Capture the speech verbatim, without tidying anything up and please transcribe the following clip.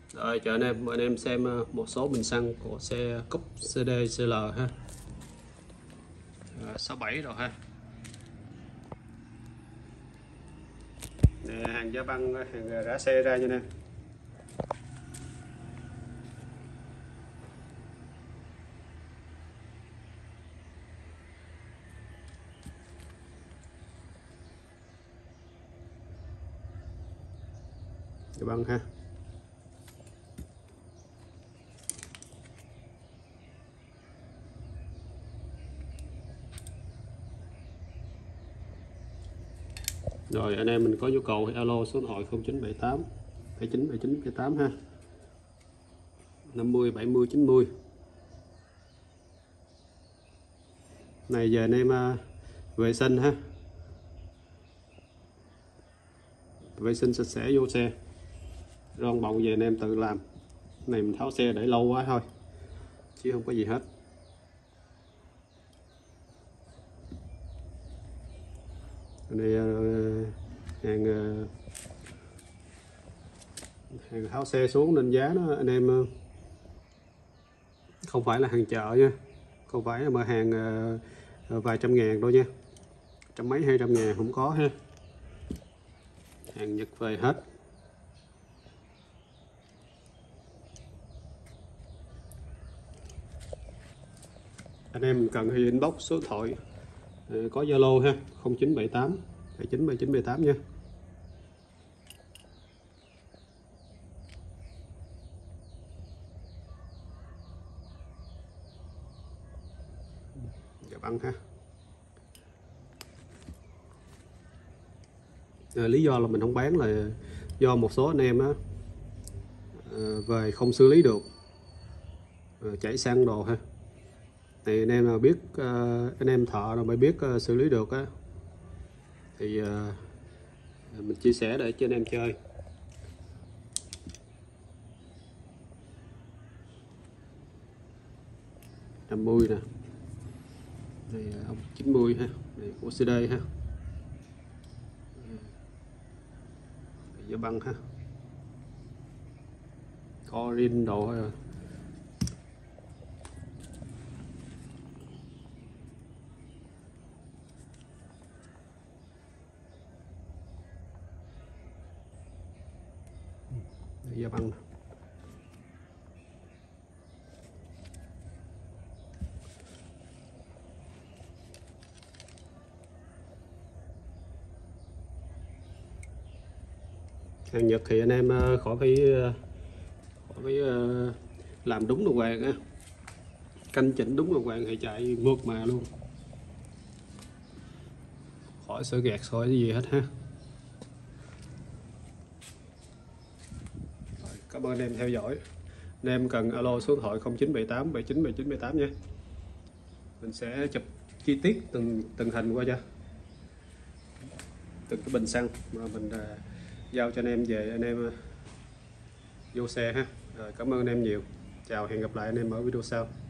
Rồi cho anh em mời anh em xem một số bình xăng của xe Cúp xê đê xê lờ ha. sáu bảy rồi ha. Nè, hàng giá băng, hàng rã xe ra cho nè. Giá băng ha. Rồi anh em mình có nhu cầu alo số điện thoại không chín bảy tám bảy chín bảy chín bảy tám ha. năm mươi bảy mươi chín mươi. Này giờ anh em uh, vệ sinh ha. Vệ sinh sạch sẽ vô xe. Ron bọng về anh em tự làm. Này mình tháo xe để lâu quá thôi. Chứ không có gì hết. Này uh, hàng uh, hàng tháo xe xuống nên giá nó anh em uh, không phải là hàng chợ nha, không phải là mà hàng uh, vài trăm ngàn đâu nha, trăm mấy hai trăm ngàn không có ha, hàng Nhật về hết. Anh em cần thì inbox số điện thoại uh, có Zalo ha, không chín bảy tám bảy chín bảy chín bảy tám nha. Dạ băng ha. À, lý do là mình không bán là do một số anh em á à, về không xử lý được, à, chảy xăng đồ ha. Thì anh em nào biết à, anh em thợ nào mới biết à, xử lý được á thì à, mình chia sẻ để cho anh em chơi. năm mươi nè, này ông chín mươi ha, này của xê đê ha, giá băng ha, có rin đồ thôi. Giá băng hàng Nhật thì anh em khỏi phải khỏi phải làm đúng đồng hoàng á, canh chỉnh đúng đồng hoàng thì chạy mượt mà luôn, khỏi sợ gạt khỏi cái gì hết ha. Rồi, cảm ơn anh em theo dõi. Anh em cần alo số điện thoại không chín bảy tám bảy chín bảy chín bảy tám nha. Mình sẽ chụp chi tiết từng từng hình qua cho từng cái bình xăng mà mình uh, giao cho anh em về anh em uh, vô xe ha. Rồi, cảm ơn anh em nhiều. Chào, hẹn gặp lại anh em ở video sau.